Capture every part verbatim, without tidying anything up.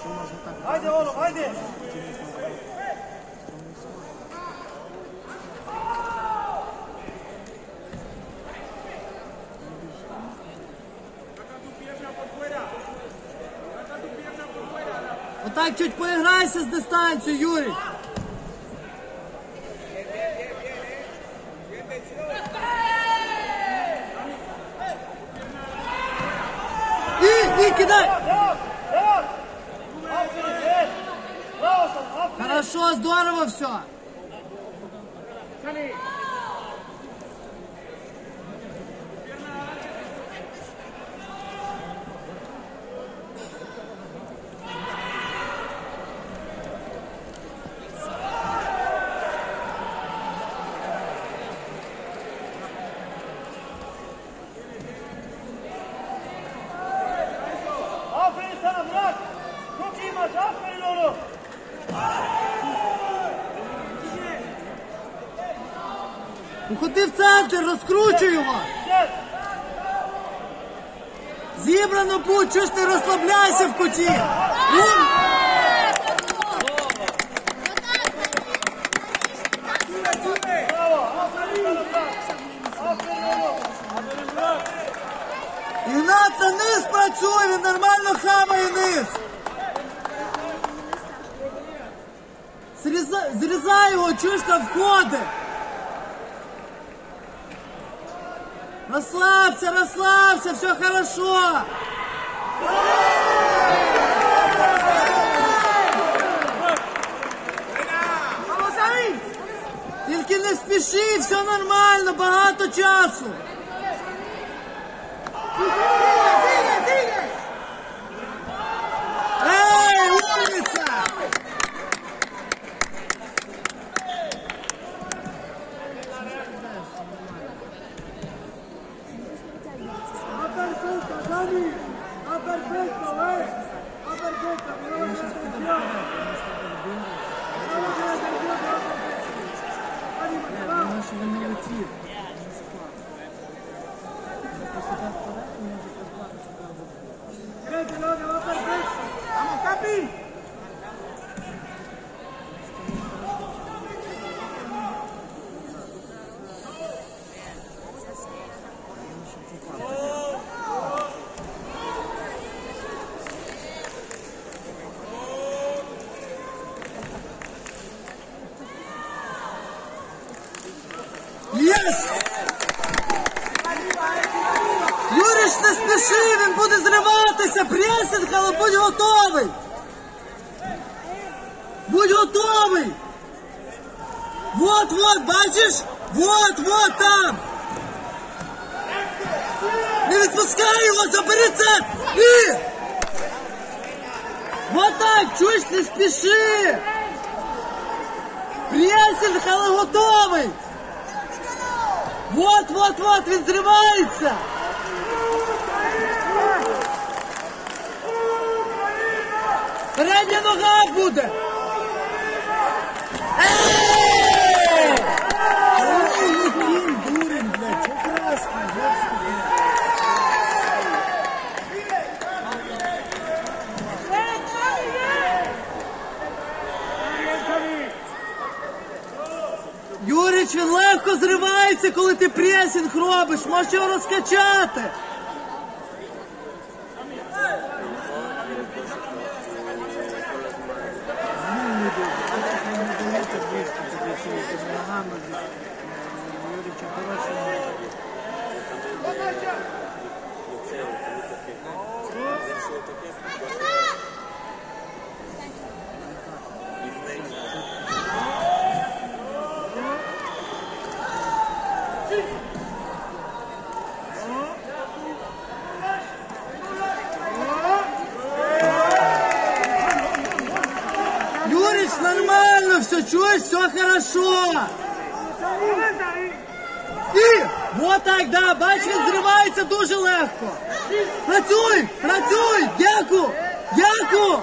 Haydi oğlum, haydi. Отак чуть поіграйся з дистанцію, Юрій. І, і кидай. Хорошо, здорово все. Aferin sana Murat. Çok iyi maç. Aferin oğlum. Уходи в центр, розкручуй його. Зібрано будь, чого ж ти розслабляйся в куті. Ум. Ігнат, на низ працює, він нормально хаває низ. Зрізай, зрізай його, чуєш, там входить. Расслабься, расслабься, все хорошо. Тільки не спіши, все нормально, багато часу. Ей, умниця! Єс! Юріш, не спіши, він буде зриватися, пресинг, але будь готовий. Будь готовий. Вот, вот, бачиш? Вот, вот там. Не відпускай його, забери це. І! Вот так, чуєш, не спіши. Пресинг, але готовий. Вот, вот, вот, він зривається. Передня нога буде. Ей! Ой, який дурень, блядь, це красно, господи. Юрич, він легко зривається, коли ти пресинг робиш, можеш його розкачати. Юрич, нормально все, чуешь, все хорошо. І, вот так, да, бач, він зривається дуже легко. Працюй, працюй, дяку, дяку.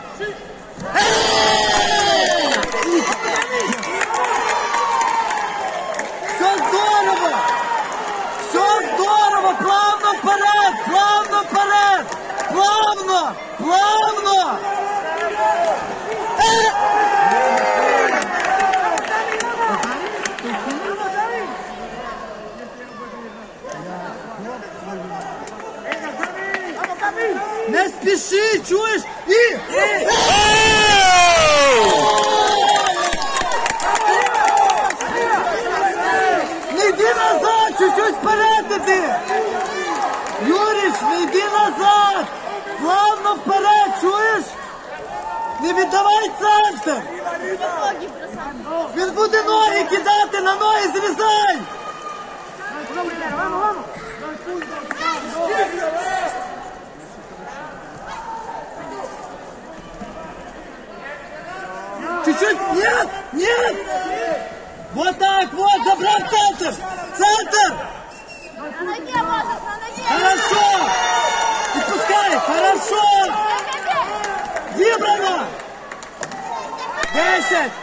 Все здорово, все здорово, плавно вперед, плавно вперед, плавно, плавно. Не спіши, чуєш? І... Не йди назад, чуть-чуть вперед іди. Юріч, не йди назад. Плавно вперед, чуєш? Не віддавай центр. Він буде ноги кидати, на ноги зрізай. Чуть-чуть, нет, нет! Вот так, вот, забрал центр! Центр! На ноге, Мазов, на ноге! Хорошо! И пускай, хорошо! Выбрано! Десять!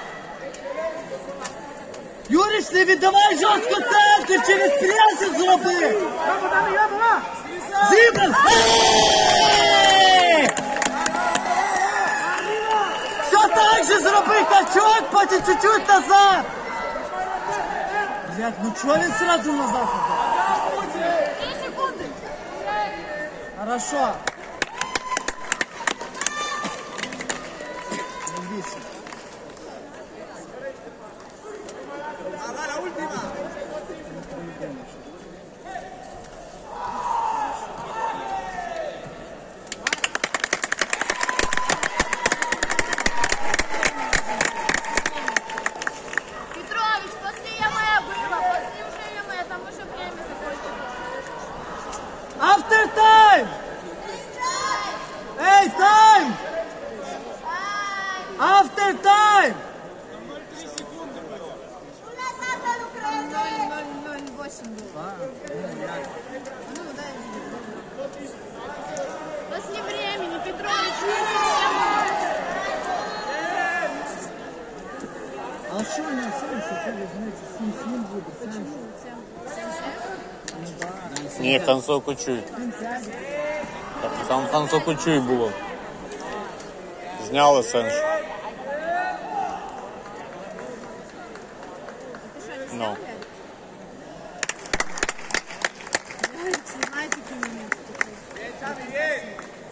Юрич, не віддавай жорстко центр, через пресинг зроби! Зібран! Все так же зроби, качок, потім чуть-чуть назад! Блядь, ну чого він сразу назад? Три секунды! Хорошо. Петрович, после ЕМЭ было, после уже ЕМЭ, там уже время закончилось. After time! Эй, time! After time! У нас Азар Украины! ноль ноль восемь было. Ну, да, после времени, Петрович, не совсем. А що не сам, що ти візьмете сім-сім буде? Почему? Ні, концовку чуй. Там концовку чуй було. Зняли сенш. Ну. Знаете, какие моменты?